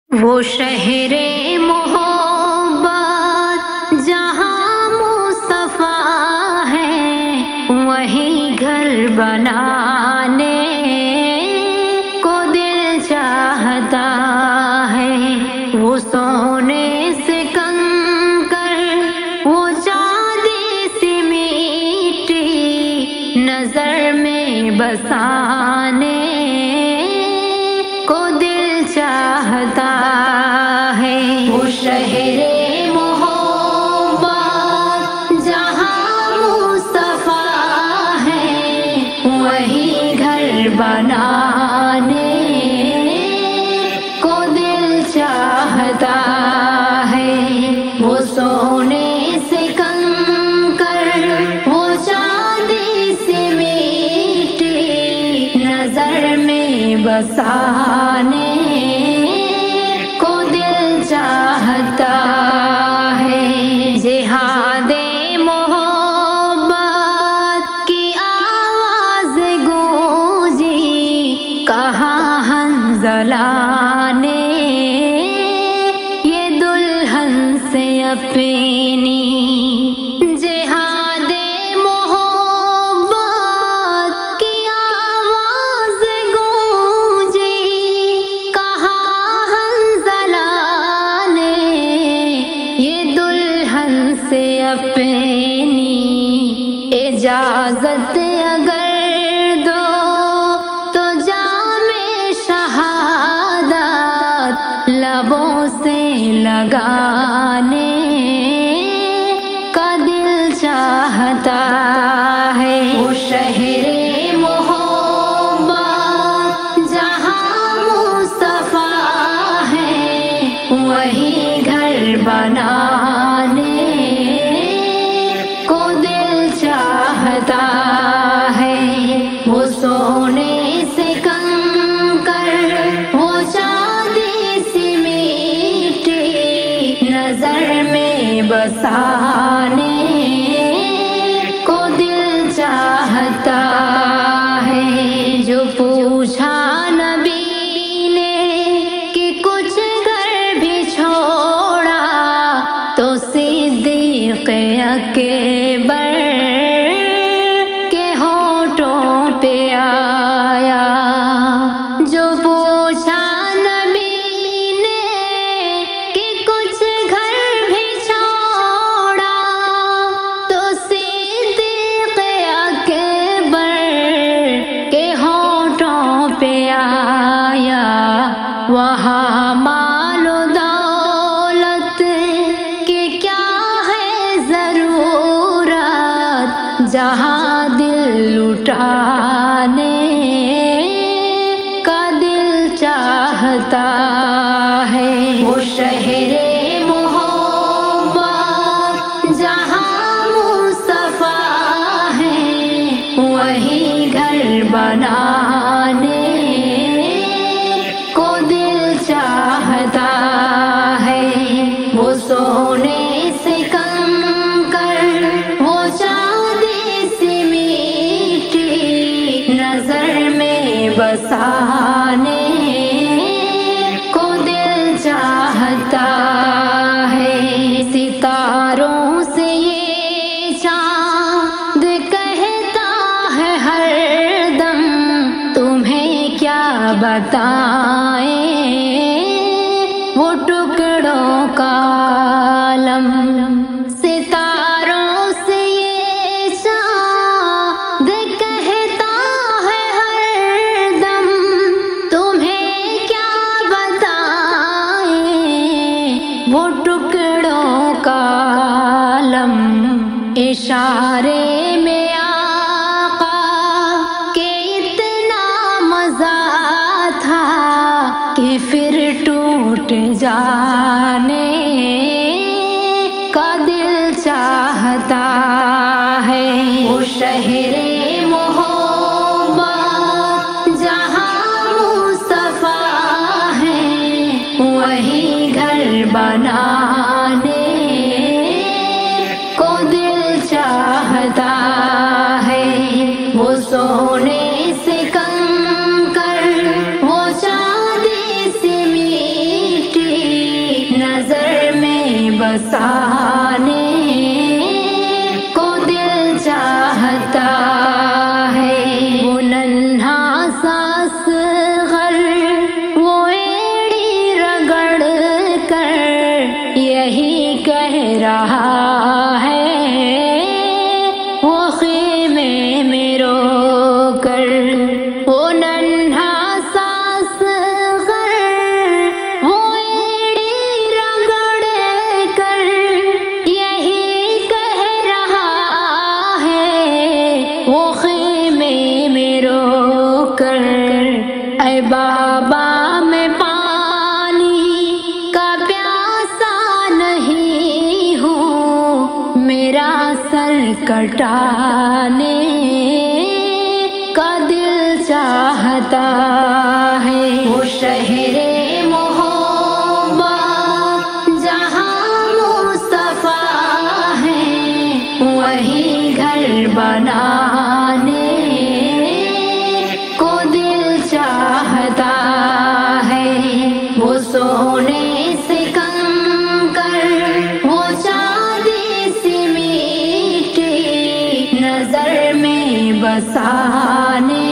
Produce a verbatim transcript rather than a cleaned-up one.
وہ شہر محبت جہاں مصطفیٰ ہے، وہیں گھر بنانے کو دل چاہتا ہے۔ وہ سونے سے کنکر، وہ چاندی سی میٹی نظر میں بسانے کو دل چاہتا ہے۔ وہ شہر محبت جہاں مصطفیٰ ہے، وہیں گھر بنانے کو دل چاہتا ہے۔ وہ سونے سے کنکر، وہ چاندی سے میٹی نظر میں بسانے کو دل چاہتا ہے۔ جہاد محبت کی آواز گونجی، کہاں حنظلہ نے یہ دلہن سے اپنی۔ جہاد محبت کی آواز گونجی، کہاں حنظلہ نے یہ دلہن سے اپنی۔ اجازت اگر دو تو جام شہادت لبوں سے لگانے کا دل چاہتا ہے۔ وہ شہر محبت جہاں مصطفیٰ ہے، وہیں گھر بنانے کو دل چاہتا ہے۔ وہ سونے سے کنکر، وہ چاندی سی میٹی نظر میں بسانے کو دل چاہتا ہے۔ جو پوچھا نبی نے کہ کچھ گھر بھی چھوڑا، تو صدیق اکبر کے ہونٹوں پہ آیا۔ جو پوچھا نبی نے کہ کچھ گھر بھی چھوڑا، تو صدیق اکبر کے ہونٹوں پہ آیا۔ وہاں مال و دولت کی کیا ہے ضرورت، جہاں دل لٹانے کا دل چاہتا ہے۔ وہ شہر محبت جہاں مصطفیٰ ہے، وہیں گھر بنانے کو دل چاہتا ہے۔ وہ سونے سے کنکر، وہ چاندی سی میٹی نظر میں بسانے کو دل چاہتا ہے۔ ستاروں سے یہ چاند کہتا ہے ہر دم، تمہیں کیا بتائیں وہ ٹکڑوں کا عالم۔ ستاروں سے یہ چاند کہتا ہے ہر دم، تمہیں کیا بتائیں وہ ٹکڑوں کا عالم۔ اشارے میں آقا کے اتنا مزہ تھا کہ پھر ٹوٹ جانے کا دل چاہتا ہے۔ وہ شہر محبت جہاں مصطفیٰ ہے، وہیں گھر بنانے کو دل چاہتا ہے۔ وہ سونے سے کنکر، وہ چاندی سی میٹی बसाने को दिल चाहता है। वो नन्हा सांस घर वो एड़ी रगड़ कर यही कह रहा है, वो खेमे में रो कर। वो नन्हा सांस घर वो एड़ी रगड़ कर यही कह रहा है, वो खेमे में रो कर। ऐ बाबा मैं पानी का प्यासा नहीं हूँ, मेरा सर कटाने का दिल चाहता है। वो शहरे मोहब्बा जहाँ मुस्तफा है, वही घर बनाने को दिल चाहता है। वो सोने से कंकर वो चांदी सी मीठी नजर में बसाने